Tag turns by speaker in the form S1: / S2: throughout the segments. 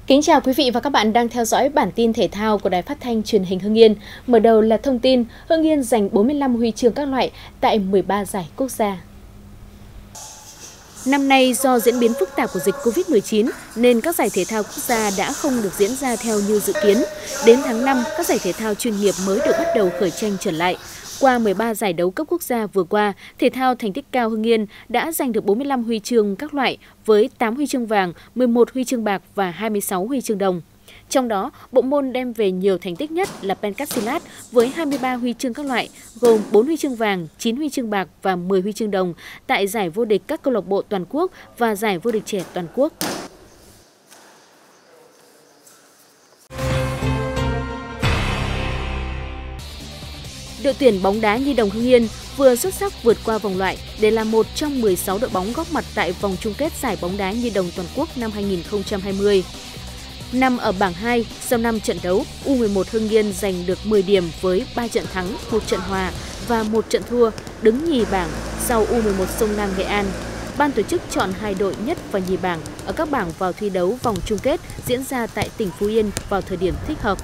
S1: Kính chào quý vị và các bạn đang theo dõi bản tin thể thao của Đài Phát thanh Truyền hình Hưng Yên. Mở đầu là thông tin Hưng Yên giành 45 huy chương các loại tại 13 giải quốc gia. Năm nay do diễn biến phức tạp của dịch Covid-19 nên các giải thể thao quốc gia đã không được diễn ra theo như dự kiến. Đến tháng 5, các giải thể thao chuyên nghiệp mới được bắt đầu khởi tranh trở lại. Qua 13 giải đấu cấp quốc gia vừa qua, thể thao thành tích cao Hưng Yên đã giành được 45 huy chương các loại với 8 huy chương vàng, 11 huy chương bạc và 26 huy chương đồng. Trong đó, bộ môn đem về nhiều thành tích nhất là Pencastilat với 23 huy chương các loại, gồm 4 huy chương vàng, 9 huy chương bạc và 10 huy chương đồng tại giải vô địch các câu lạc bộ toàn quốc và giải vô địch trẻ toàn quốc. Đội tuyển bóng đá Nhi đồng Hưng Yên vừa xuất sắc vượt qua vòng loại để là một trong 16 đội bóng góp mặt tại vòng chung kết giải bóng đá Nhi đồng toàn quốc năm 2020. Nằm ở bảng 2, sau 5 trận đấu, U11 Hưng Yên giành được 10 điểm với 3 trận thắng, 1 trận hòa và 1 trận thua, đứng nhì bảng sau U11 Sông Lam Nghệ An. Ban tổ chức chọn 2 đội nhất và nhì bảng ở các bảng vào thi đấu vòng chung kết diễn ra tại tỉnh Phú Yên vào thời điểm thích hợp.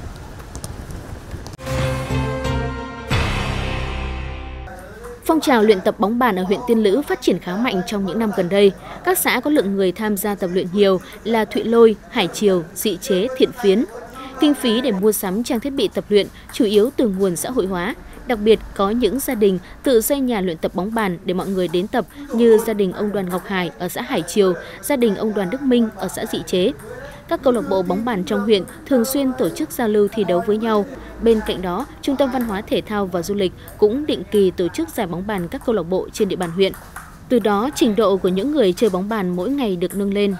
S1: Phong trào luyện tập bóng bàn ở huyện Tiên Lữ phát triển khá mạnh trong những năm gần đây. Các xã có lượng người tham gia tập luyện nhiều là Thụy Lôi, Hải Triều, Dị Chế, Thiện Phiến. Kinh phí để mua sắm trang thiết bị tập luyện chủ yếu từ nguồn xã hội hóa. Đặc biệt có những gia đình tự xây nhà luyện tập bóng bàn để mọi người đến tập như gia đình ông Đoàn Ngọc Hải ở xã Hải Triều, gia đình ông Đoàn Đức Minh ở xã Dị Chế. Các câu lạc bộ bóng bàn trong huyện thường xuyên tổ chức giao lưu thi đấu với nhau. Bên cạnh đó, Trung tâm Văn hóa Thể thao và Du lịch cũng định kỳ tổ chức giải bóng bàn các câu lạc bộ trên địa bàn huyện. Từ đó, trình độ của những người chơi bóng bàn mỗi ngày được nâng lên.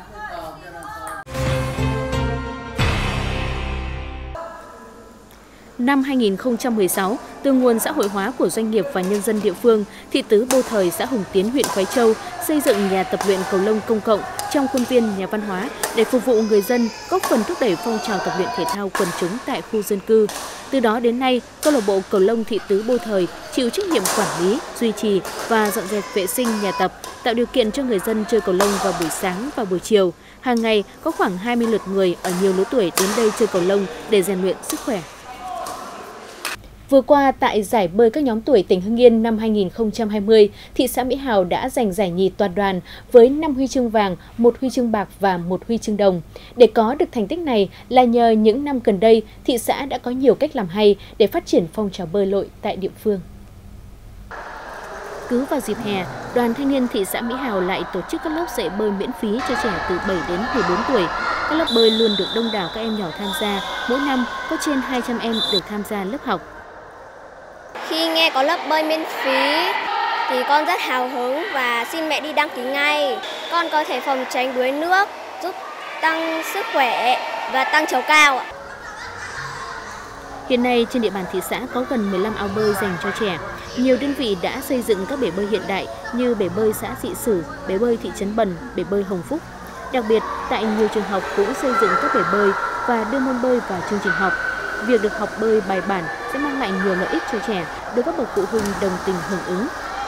S1: Năm 2016, từ nguồn xã hội hóa của doanh nghiệp và nhân dân địa phương, thị tứ Bô Thời, xã Hùng Tiến, huyện Khoái Châu xây dựng nhà tập luyện cầu lông công cộng trong khuôn viên nhà văn hóa để phục vụ người dân, góp phần thúc đẩy phong trào tập luyện thể thao quần chúng tại khu dân cư. Từ đó đến nay, câu lạc bộ cầu lông thị tứ Bô Thời chịu trách nhiệm quản lý, duy trì và dọn dẹp vệ sinh nhà tập, tạo điều kiện cho người dân chơi cầu lông vào buổi sáng và buổi chiều. Hàng ngày có khoảng 20 lượt người ở nhiều lứa tuổi đến đây chơi cầu lông để rèn luyện sức khỏe. Vừa qua, tại giải bơi các nhóm tuổi tỉnh Hưng Yên năm 2020, thị xã Mỹ Hào đã giành giải nhì toàn đoàn với 5 huy chương vàng, 1 huy chương bạc và 1 huy chương đồng. Để có được thành tích này là nhờ những năm gần đây, thị xã đã có nhiều cách làm hay để phát triển phong trào bơi lội tại địa phương. Cứ vào dịp hè, Đoàn Thanh niên thị xã Mỹ Hào lại tổ chức các lớp dạy bơi miễn phí cho trẻ từ 7 đến 14 tuổi. Các lớp bơi luôn được đông đảo các em nhỏ tham gia, mỗi năm có trên 200 em được tham gia lớp học.
S2: Khi nghe có lớp bơi miễn phí thì con rất hào hứng và xin mẹ đi đăng ký ngay. Con có thể phòng tránh đuối nước, giúp tăng sức khỏe và tăng chiều cao.
S1: Hiện nay trên địa bàn thị xã có gần 15 ao bơi dành cho trẻ. Nhiều đơn vị đã xây dựng các bể bơi hiện đại như bể bơi xã Dị Sử, bể bơi thị trấn Bần, bể bơi Hồng Phúc. Đặc biệt, tại nhiều trường học cũng xây dựng các bể bơi và đưa môn bơi vào chương trình học. Việc được học bơi bài bản sẽ mang lại nhiều lợi ích cho trẻ, được các bậc phụ huynh đồng tình hưởng ứng.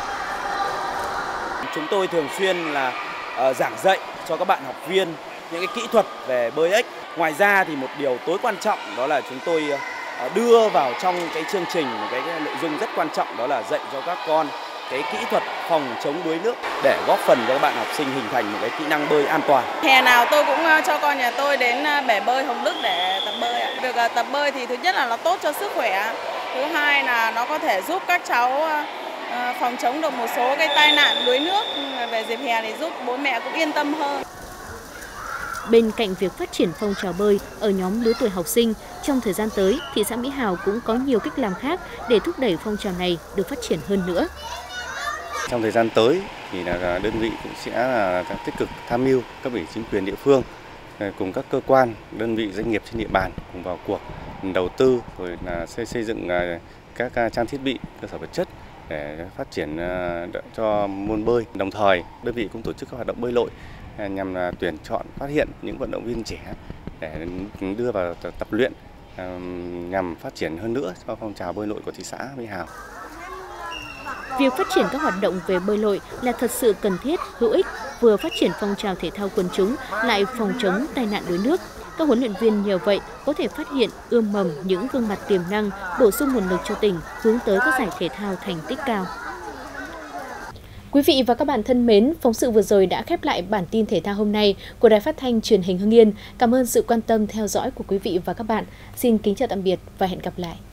S3: Chúng tôi thường xuyên là giảng dạy cho các bạn học viên những cái kỹ thuật về bơi ếch. Ngoài ra thì một điều tối quan trọng đó là chúng tôi đưa vào trong cái chương trình một cái nội dung rất quan trọng, đó là dạy cho các con cái kỹ thuật phòng chống đuối nước để góp phần cho các bạn học sinh hình thành một cái kỹ năng bơi an toàn.
S4: Hè nào tôi cũng cho con nhà tôi đến bể bơi Hồng Đức để tập bơi. Việc tập bơi thì thứ nhất là nó tốt cho sức khỏe, thứ hai là nó có thể giúp các cháu phòng chống được một số cái tai nạn đuối nước về dịp hè thì giúp bố mẹ cũng yên tâm hơn.
S1: Bên cạnh việc phát triển phong trào bơi ở nhóm lứa tuổi học sinh, trong thời gian tới, thị xã Mỹ Hào cũng có nhiều cách làm khác để thúc đẩy phong trào này được phát triển hơn nữa.
S5: Trong thời gian tới thì là đơn vị cũng sẽ tích cực tham mưu cấp ủy chính quyền địa phương cùng các cơ quan, đơn vị doanh nghiệp trên địa bàn cùng vào cuộc đầu tư rồi là xây dựng các trang thiết bị, cơ sở vật chất để phát triển cho môn bơi. Đồng thời, đơn vị cũng tổ chức các hoạt động bơi lội nhằm tuyển chọn, phát hiện những vận động viên trẻ để đưa vào tập luyện nhằm phát triển hơn nữa cho phong trào bơi lội của thị xã Mỹ Hào.
S1: Việc phát triển các hoạt động về bơi lội là thật sự cần thiết, hữu ích, vừa phát triển phong trào thể thao quần chúng, lại phòng chống tai nạn đuối nước. Các huấn luyện viên nhờ vậy có thể phát hiện, ươm mầm những gương mặt tiềm năng, bổ sung nguồn lực cho tỉnh hướng tới các giải thể thao thành tích cao. Quý vị và các bạn thân mến, phóng sự vừa rồi đã khép lại bản tin thể thao hôm nay của Đài Phát thanh Truyền hình Hưng Yên. Cảm ơn sự quan tâm theo dõi của quý vị và các bạn. Xin kính chào tạm biệt và hẹn gặp lại.